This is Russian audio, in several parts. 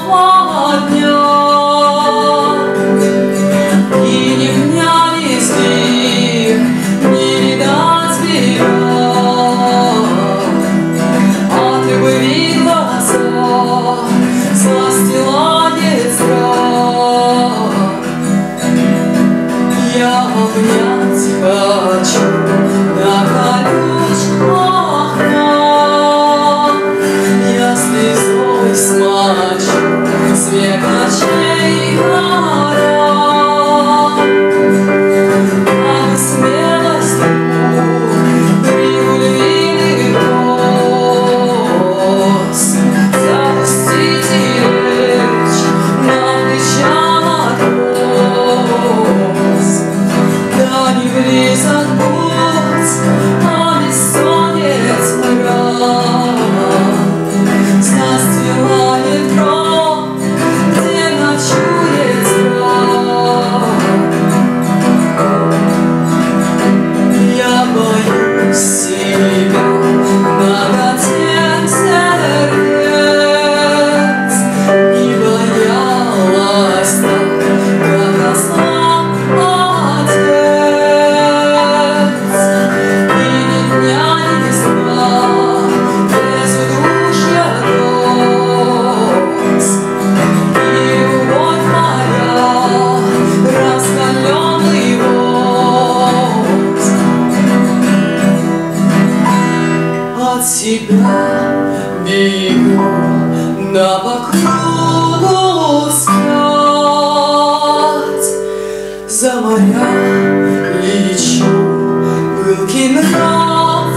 дня. И ни дня, ни сны не видать берега, от любви глаза застилает страх. Я обнять хочу на колючках окна, я слезой смочу свет ночей гора. Как смелость книгу львиных роз запустить и лечь на плеча матрос. Да не близок путь, а бессонниц мрак застилает гроб, где ночует страх. Я боюсь себя многотен сердец, не боялась так, как ослаб отец. И ни дня, ни сна без удушья гроз, и любовь моя раскаленный воз. От себя бегу на покрову спать, за моря лечу, пылкий нрав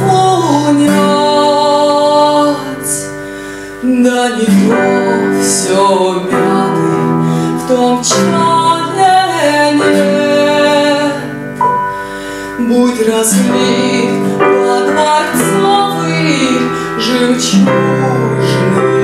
унять. Да не то все мятый в том чане нет, будь разлит по дворцовых жемчужных